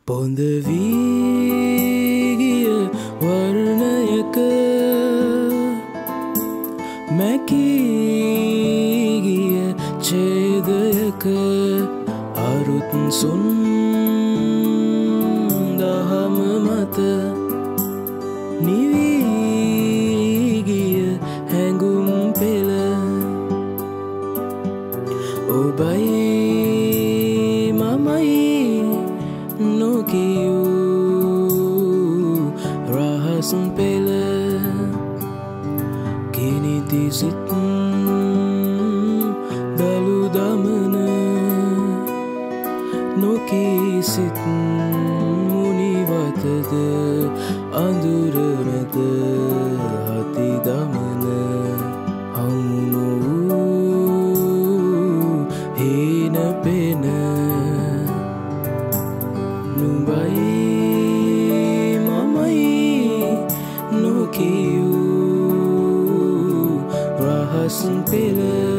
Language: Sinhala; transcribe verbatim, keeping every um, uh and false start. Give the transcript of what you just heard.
පොඳ වී ගිය වර්ණයක මැකී ගිය ඡේදයක අරුත් සුන් දහම මත නිවී ගිය හැඟුම් පෙළ ඔබයි මමයි නොකියූ රහස් පෙළ කිනිති සිත් දලු දමන නොකී සිත් මුනිවතද අඳුර මැද හති දමන හමු නොවූ හීන පෙන නුඹයි මමයි නොකියූ රහස් පෙළ